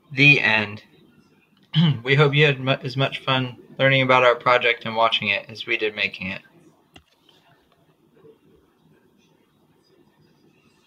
The end. We hope you had as much fun learning about our project and watching it as we did making it.